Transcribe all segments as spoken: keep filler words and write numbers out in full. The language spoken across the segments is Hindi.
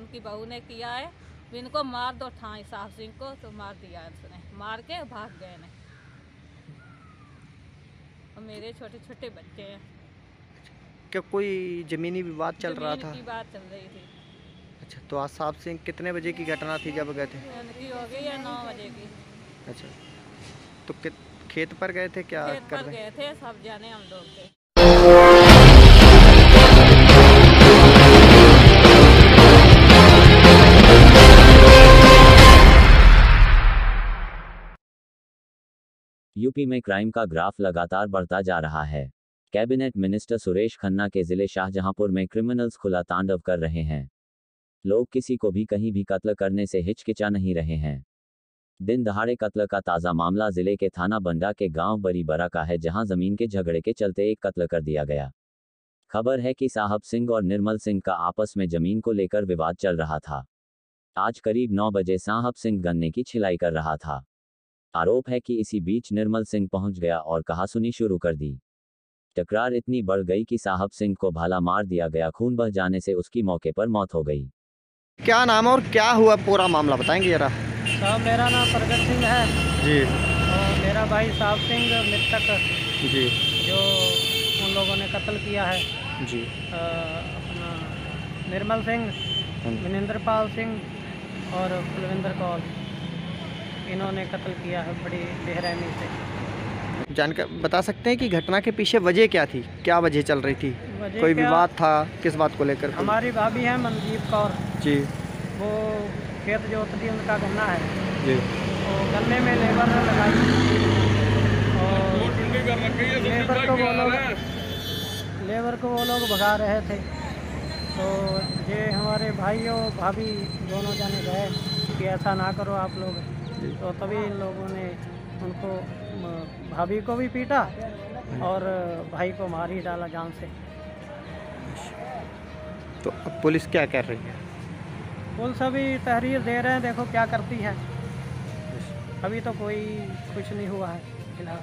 उनकी बहू ने किया है, इनको मार दो ठाई साहब सिंह को, तो मार दिया उसने, मार के भाग गए ने। और मेरे छोटे छोटे बच्चे हैं। क्या कोई जमीनी विवाद चल रहा था? जमीन की बात चल रही थी। अच्छा, तो आज साहब सिंह कितने बजे की घटना थी जब गए थे? उनकी हो गई है नौ बजे की। अच्छा, तो कि, खेत पर गए थे क्या खेत कर पर रहे? गए थे, सब जाने हम लोग थे। यूपी में क्राइम का ग्राफ लगातार बढ़ता जा रहा है। कैबिनेट मिनिस्टर सुरेश खन्ना के जिले शाहजहांपुर में क्रिमिनल्स खुला तांडव कर रहे हैं। लोग किसी को भी कहीं भी कत्ल करने से हिचकिचा नहीं रहे हैं। दिन दहाड़े कत्ल का ताज़ा मामला जिले के थाना बंडा के गांव बरीबरा का है, जहां जमीन के झगड़े के चलते एक कत्ल कर दिया गया। खबर है कि साहब सिंह और निर्मल सिंह का आपस में जमीन को लेकर विवाद चल रहा था। आज करीब नौ बजे साहब सिंह गन्ने की छिलाई कर रहा था। आरोप है कि इसी बीच निर्मल सिंह पहुंच गया और कहासुनी शुरू कर दी। टकरार इतनी बढ़ गई कि साहब सिंह को भाला मार दिया गया। खून बह जाने से उसकी मौके पर मौत हो गई। क्या नाम है और क्या हुआ पूरा मामला बताएंगे जरा? साहब मेरा नाम प्रगट सिंह है जी। और मेरा भाई साहब सिंह मृतक जी। जो उन लोगों ने कत्ल किया है जी। आ, अपना निर्मल सिंह, मनिंदर पाल सिंह और कुलविंदर कौर, इन्होंने कत्ल किया है बड़ी बेरहमी से। जानकर बता सकते हैं कि घटना के पीछे वजह क्या थी, क्या वजह चल रही थी? कोई विवाद था, किस बात को लेकर? हमारी भाभी है मनदीप कौर जी। वो खेत जोतती उनका गन्ना है जी। तो गन्ने में लेबर लगाई और लेबर को वो लोग लेबर को वो लोग भगा रहे थे। तो ये हमारे भाई और भाभी दोनों जाने गए कि ऐसा ना करो आप लोग, तो तभी इन लोगों ने उनको भाभी को भी पीटा और भाई को मार ही डाला जान से। तो अब पुलिस क्या कर रही है? पुलिस अभी तहरीर दे रहे हैं, देखो क्या करती है। अभी तो कोई कुछ नहीं हुआ है फिलहाल।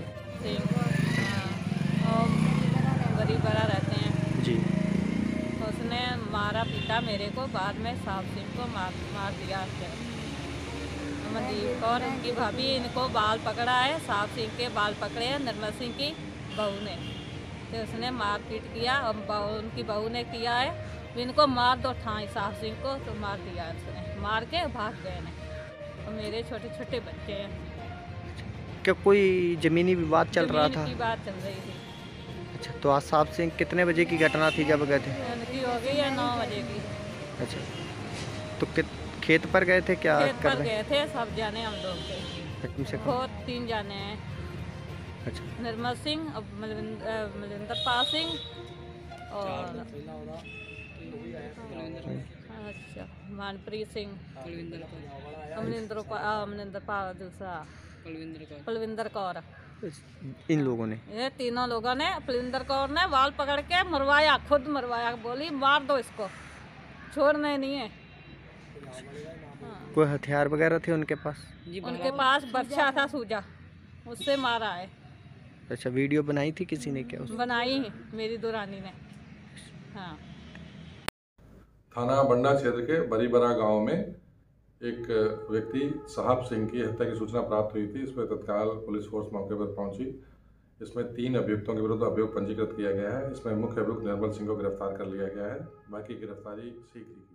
और गरीब बड़ा रहते हैं जी। उसने मारा पीटा मेरे को, बाद में साहब सिंह को मार मार दिया। मनदीप कौर उनकी भाभी, इनको बाल पकड़ा है, साहब सिंह के बाल पकड़े हैं निर्मल सिंह की बहू ने, तो उसने मार पीट किया और उनकी बहू ने किया है, इनको मार दो ठाई साहब सिंह को, तो मार दिया उसने, मार के भाग गए ने। और मेरे छोटे छोटे बच्चे हैं। क्या कोई जमीनी विवाद चल रहा था? की बात चल रही थी। अच्छा, तो आज साहब सिंह कितने बजे की घटना थी जब गए थे? उनकी हो गई है नौ बजे की। अच्छा, तो कि, खेत पर गए थे क्या खेत कर पर रहे? गए थे, सब जाने हम लोग थे। कम से कम बहुत तीन जाने हैं। अच्छा। निर्मल सिंह, मनिंदर पाल सिंह और अच्छा मनप्रीत सिंह, मनिंदर मनिंदर पाल, दूसरा कुलविंदर कौर। इन लोगों ने, ये तीनों लोगों ने, कुलविंदर कौर ने बाल पकड़ के मरवाया, खुद मरवाया, बोली मार दो इसको, छोड़ने नहीं है। हाँ। कोई हथियार वगैरह थे उनके पास? उनके पास बर्छा था सूजा, उससे मारा है। अच्छा, वीडियो बनाई थी किसी ने क्या? बनाई मेरी दुरानी ने। हाँ। थाना बंडा क्षेत्र के बरीबरा गांव में एक व्यक्ति साहब सिंह की हत्या की सूचना प्राप्त हुई थी। इसमें तत्काल पुलिस फोर्स मौके पर पहुंची। इसमें तीन अभियुक्तों के विरुद्ध अभियोग पंजीकृत किया गया है। इसमें मुख्य अभियुक्त निर्मल सिंह को गिरफ्तार कर लिया गया है। बाकी गिरफ्तारी शीघ्र